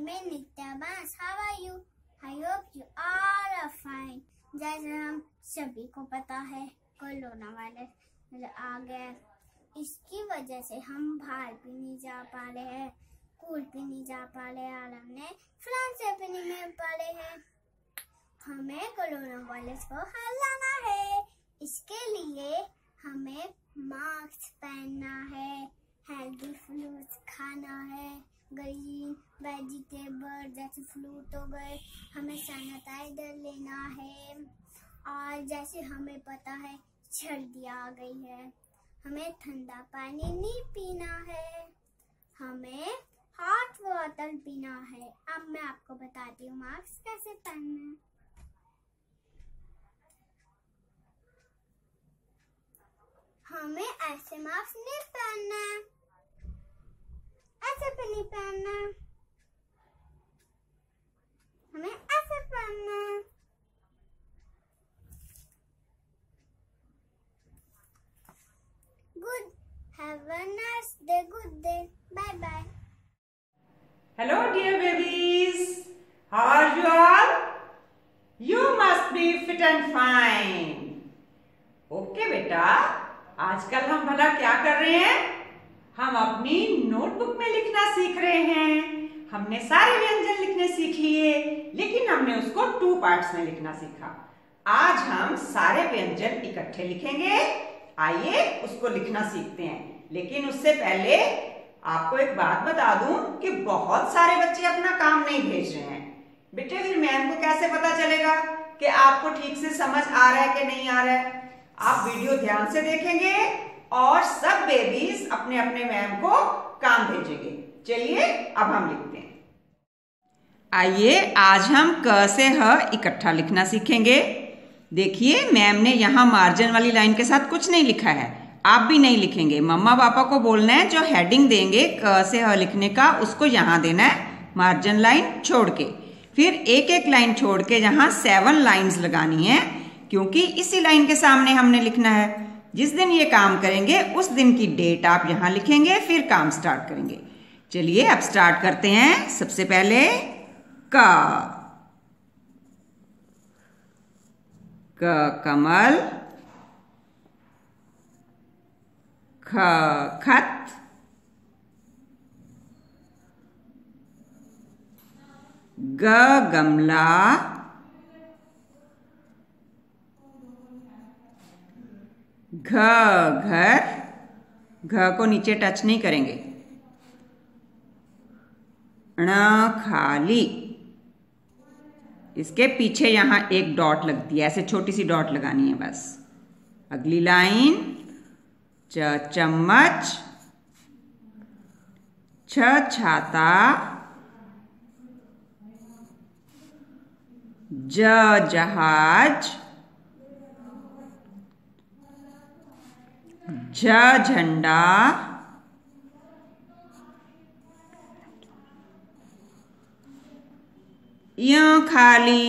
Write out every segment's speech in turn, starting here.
name is Nitya Bas. How are you? I hope you all are fine. जैसे हम सभी को पता है कोरोना वायरस आ गया, इसकी वजह से हम बाहर भी नहीं जा पा रहे हैं, स्कूल भी नहीं जा पा रहे हैं और हमने फ्रेंड से भी नहीं मिल पा रहे हैं। हमें कोरोना वायरस को हराना है। इसके लिए हमें मास्क पहनना है, हेल्दी फ्रूट्स खाना है, ग्रीन वेजिटेबल जैसे फ्रूट हो गए, हमें सैनिटाइजर लेना है। और जैसे हमें पता है सर्दी आ गई है, हमें ठंडा पानी नहीं पीना है, हमें हॉट वाटर पीना है। अब मैं आपको बताती हूँ मास्क कैसे पहनना है। हमें ऐसे मास्क नहीं पहनना है, ऐसे भी नहीं पहनना, हमें ऐसे पहनना है। Good, have a nice day, good day, bye bye. Hello dear babies, how are you all? You must be fit and fine. Okay बेटा, आजकल हम भला क्या कर रहे हैं? हम अपनी नोटबुक में लिखना सीख रहे हैं। हमने सारे व्यंजन लिखने सीख लिए, लेकिन हमने उसको 2 पार्ट्स में लिखना सीखा। आज हम सारे व्यंजन इकट्ठे लिखेंगे। आइए उसको लिखना सीखते हैं। लेकिन उससे पहले आपको एक बात बता दूं कि बहुत सारे बच्चे अपना काम नहीं भेज रहे हैं। बेटे फिर मैम को कैसे पता चलेगा कि आपको ठीक से समझ आ रहा है कि नहीं आ रहा है? आप वीडियो ध्यान से देखेंगे और सब बेबीज अपने अपने मैम को काम भेजेंगे। चलिए अब हम लिखते हैं। आइए आज हम क से ह इकट्ठा लिखना सीखेंगे। देखिए मैम ने यहाँ मार्जिन वाली लाइन के साथ कुछ नहीं लिखा है, आप भी नहीं लिखेंगे। मम्मा पापा को बोलना है जो हेडिंग देंगे क से ह लिखने का उसको यहाँ देना है मार्जिन लाइन छोड़ के। फिर एक एक लाइन छोड़ के यहाँ 7 लाइन्स लगानी है, क्योंकि इसी लाइन के सामने हमने लिखना है। जिस दिन ये काम करेंगे उस दिन की डेट आप यहाँ लिखेंगे, फिर काम स्टार्ट करेंगे। चलिए अब स्टार्ट करते हैं। सबसे पहले क कमल, ख खत, ग गमला, घ घर, घ को नीचे टच नहीं करेंगे, ण खाली, इसके पीछे यहां एक डॉट लगती है, ऐसे छोटी सी डॉट लगानी है बस। अगली लाइन च चम्मच, छ छाता, ज जहाज, झ झंडा, य खाली।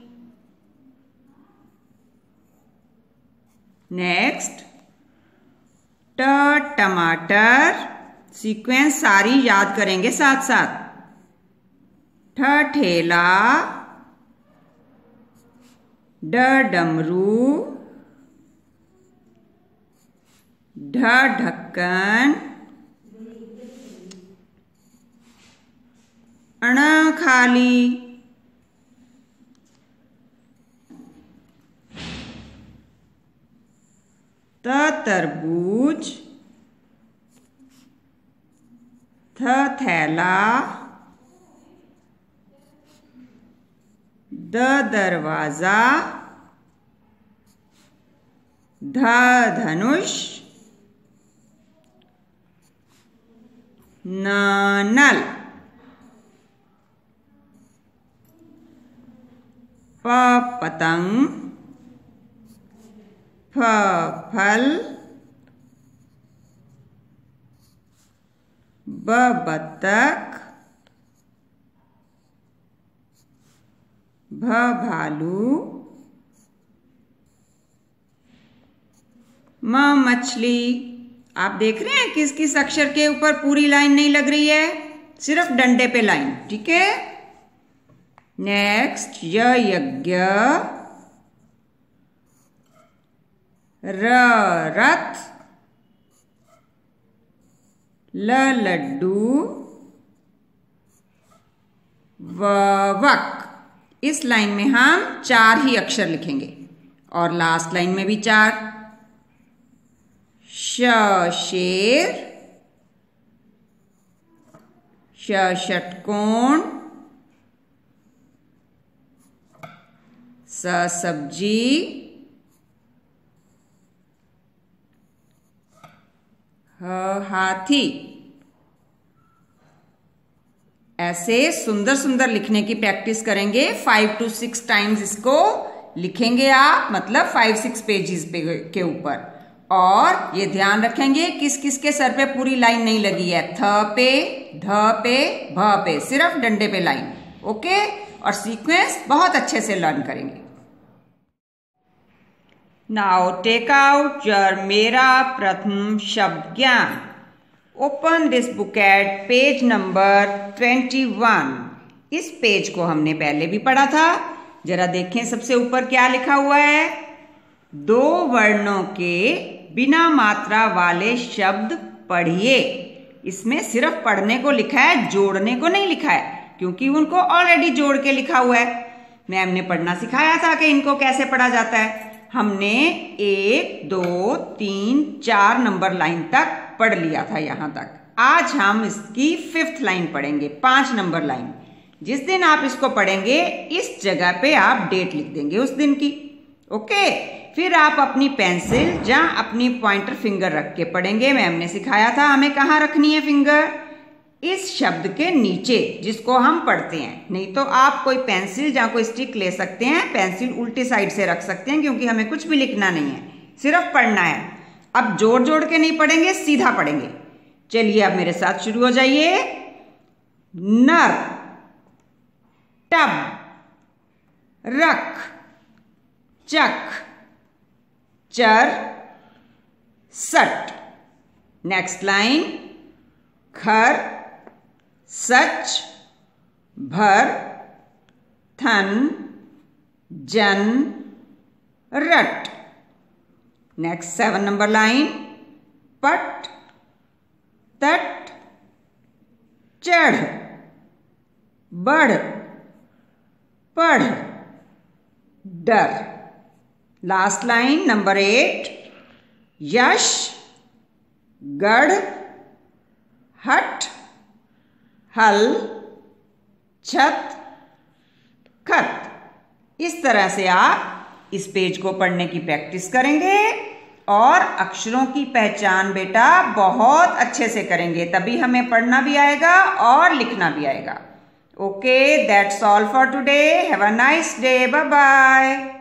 नेक्स्ट ट टमाटर, सीक्वेंस सारी याद करेंगे साथ साथ। ठ ठेला, ड डमरू, ढ ढक्कन, अण खाली, त तरबूज, थ थैला, द दरवाजा, ध धनुष, न नल, प पतंग, फ फल, ब बत्तख, भ भालू, म मछली। आप देख रहे हैं किस किस अक्षर के ऊपर पूरी लाइन नहीं लग रही है, सिर्फ डंडे पे लाइन। ठीक है। नेक्स्ट य यज्ञ, र रथ, ल लड्डू, व वक। इस लाइन में हम 4 ही अक्षर लिखेंगे और लास्ट लाइन में भी 4। श शेर, श षटकोण, स सब्जी, ह हाथी। ऐसे सुंदर सुंदर लिखने की प्रैक्टिस करेंगे। 5 to 6 टाइम्स इसको लिखेंगे आप, मतलब 5-6 पेजेस के ऊपर। और ये ध्यान रखेंगे किस किस के सर पे पूरी लाइन नहीं लगी है। थ पे, ध पे, भ पे, सिर्फ डंडे पे लाइन। ओके, और सीक्वेंस बहुत अच्छे से लर्न करेंगे। नाउ टेक आउट योर मेरा प्रथम शब्द ज्ञान। Open this book at page number 21। इस पेज को हमने पहले भी पढ़ा था। जरा देखें सबसे ऊपर क्या लिखा हुआ है। 2 वर्णों के बिना मात्रा वाले शब्द पढ़िए। इसमें सिर्फ पढ़ने को लिखा है, जोड़ने को नहीं लिखा है, क्योंकि उनको ऑलरेडी जोड़ के लिखा हुआ है। मैम ने पढ़ना सिखाया था कि इनको कैसे पढ़ा जाता है। हमने 1, 2, 3, 4 नंबर लाइन तक पढ़ लिया था यहां तक। आज हम इसकी 5th लाइन पढ़ेंगे, 5 नंबर लाइन। जिस दिन आप इसको पढ़ेंगे इस जगह पे आप डेट लिख देंगे उस दिन की। ओके, फिर आप अपनी पेंसिल या अपनी पॉइंटर फिंगर रख के पढ़ेंगे। मैम ने सिखाया था हमें कहाँ रखनी है फिंगर, इस शब्द के नीचे जिसको हम पढ़ते हैं। नहीं तो आप कोई पेंसिल या कोई स्टिक ले सकते हैं, पेंसिल उल्टी साइड से रख सकते हैं, क्योंकि हमें कुछ भी लिखना नहीं है, सिर्फ पढ़ना है। अब जोड़ जोड़ के नहीं पढ़ेंगे, सीधा पढ़ेंगे। चलिए अब मेरे साथ शुरू हो जाइए। नर, टब, रख, चक, चर, सट। नेक्स्ट लाइन, खर, सच, भर, थन, जन, रट। नेक्स्ट 7 नंबर लाइन, पट, तट, चढ़, बढ़, पढ़, डर। लास्ट लाइन नंबर 8, यश, गढ़, हट, हल, छत, खत। इस तरह से आप इस पेज को पढ़ने की प्रैक्टिस करेंगे और अक्षरों की पहचान बेटा बहुत अच्छे से करेंगे, तभी हमें पढ़ना भी आएगा और लिखना भी आएगा। Okay, that's all for today. Have a nice day. Bye bye.